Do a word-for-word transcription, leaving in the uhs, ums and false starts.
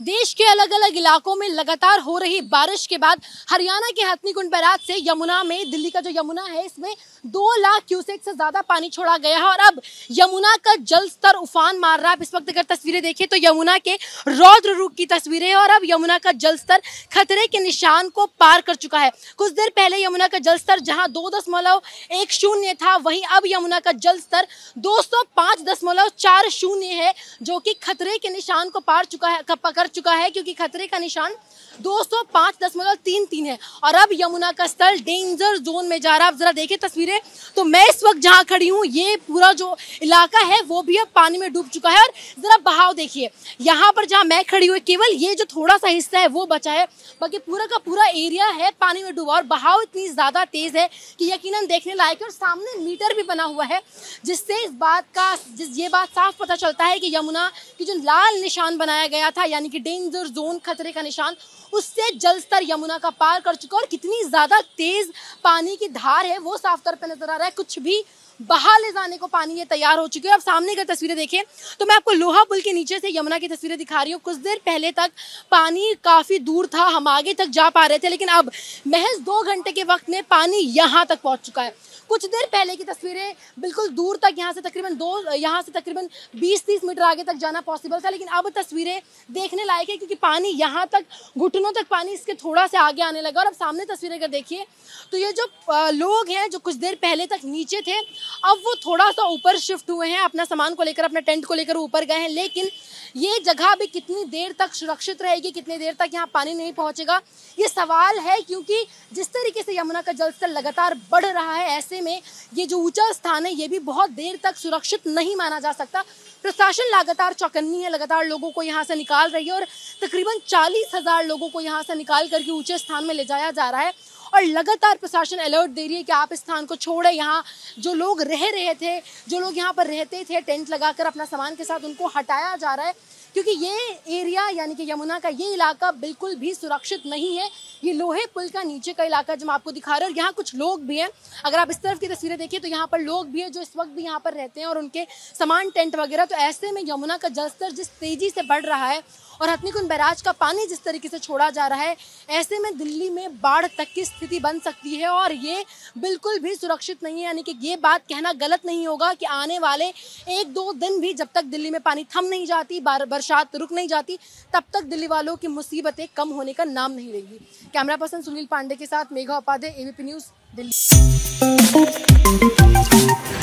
देश के अलग अलग इलाकों में लगातार हो रही बारिश के बाद हरियाणा के हथनीकुंड बैराज से यमुना में, दिल्ली का जो यमुना है, इसमें दो लाख क्यूसेक से ज्यादा पानी छोड़ा गया है और अब यमुना का जल स्तर उफान मार रहा है। आप इस वक्त अगर तस्वीरें देखें तो यमुना के रौद्र रूप की तस्वीरें हैं और अब यमुना का जल स्तर खतरे के निशान को पार कर चुका है। कुछ देर पहले यमुना का जल स्तर जहां दो दशमलव एक शून्य था, वहीं अब यमुना का जल स्तर दो सौ पांच दशमलव चार शून्य है, जो कि खतरे के निशान को पार चुका है कर चुका है क्योंकि खतरे का निशान दो सौ पांच दशमलव तीन तीन है और अब यमुना का स्तर डेंजर जोन में जा रहा है। आप जरा देखें तस्वीरें, तो मैं इस वक्त जहां खड़ी हूं, ये पूरा जो इलाका है वो भी अब पानी में डूब चुका है और जरा बहाव देखिए। यहाँ पर जहां मैं खड़ी हुई, केवल ये जो थोड़ा सा हिस्सा है वो बचा है, बाकी पूरा का पूरा एरिया है पानी में डूबा और बहाव इतनी ज्यादा तेज है कि यकीनन देखने लायक है। और सामने मीटर भी बना हुआ है जिससे इस बात का जिस ये बात साफ पता चलता है कि यमुना की जो लाल निशान बनाया गया था, यानी कि डेंजर जोन, खतरे का निशान, उससे जल स्तर यमुना का पार कर चुका और कितनी ज्यादा तेज पानी की धार है वो साफ तौर पर नजर आ रहा है। कुछ भी बहा ले जाने को पानी ये तैयार हो चुके हैं। अब सामने की तस्वीरें देखें तो मैं आपको लोहा पुल के नीचे से यमुना की तस्वीरें दिखा रही हूँ। कुछ देर पहले तक पानी काफी दूर था, हम आगे तक जा पा रहे थे, लेकिन अब महज दो घंटे के वक्त में पानी यहाँ तक पहुंच चुका है। कुछ देर पहले की तस्वीरें बिल्कुल दूर तक, यहाँ से तकरीबन दो यहाँ से तकरीबन बीस तीस मीटर आगे तक जाना पॉसिबल था, लेकिन अब तस्वीरें देखने लायक है क्योंकि पानी यहाँ तक, घुटनों तक पानी इसके थोड़ा से आगे आने लगा। और अब सामने तस्वीरें अगर देखिए तो ये जो लोग हैं जो कुछ देर पहले तक नीचे थे, अब वो थोड़ा सा ऊपर शिफ्ट हुए हैं, अपना सामान को लेकर, अपना टेंट को लेकर ऊपर गए हैं। लेकिन ये जगह भी कितनी देर तक सुरक्षित रहेगी, कितनी देर तक यहाँ पानी नहीं पहुंचेगा, ये सवाल है, क्योंकि जिस तरीके से यमुना का जल स्तर लगातार बढ़ रहा है, ऐसे में ये जो ऊंचा स्थान है ये भी बहुत देर तक सुरक्षित नहीं माना जा सकता। प्रशासन लगातार चौकन्नी है, लगातार लोगों को यहाँ से निकाल रही है और तकरीबन चालीस हजार लोगों को यहाँ से निकाल करके ऊंचे स्थान में ले जाया जा रहा है और लगातार प्रशासन अलर्ट दे रही है कि आप इस स्थान को छोड़े। यहाँ जो लोग रह रहे थे, जो लोग यहाँ पर रहते थे टेंट लगाकर अपना सामान के साथ, उनको हटाया जा रहा है क्योंकि ये एरिया, यानी कि यमुना का ये इलाका बिल्कुल भी सुरक्षित नहीं है। ये लोहे पुल का नीचे का इलाका जो मैं आपको दिखा रहा हूँ, यहाँ कुछ लोग भी हैं। अगर आप इस तरफ की तस्वीरें देखिए तो यहाँ पर लोग भी हैं जो इस वक्त भी यहाँ पर रहते हैं और उनके सामान, टेंट वगैरह। तो ऐसे में यमुना का जलस्तर जिस तेजी से बढ़ रहा है और हथनीकुंड बैराज का पानी जिस तरीके से छोड़ा जा रहा है, ऐसे में दिल्ली में बाढ़ तक की स्थिति बन सकती है और ये बिल्कुल भी सुरक्षित नहीं है। यानी कि ये बात कहना गलत नहीं होगा कि आने वाले एक दो दिन भी जब तक दिल्ली में पानी थम नहीं जाती, बरसात रुक नहीं जाती, तब तक दिल्ली वालों की मुसीबतें कम होने का नाम नहीं लेंगी। कैमरा पर्सन सुनील पांडे के साथ मेघा उपाध्याय, एबीपी न्यूज़, दिल्ली।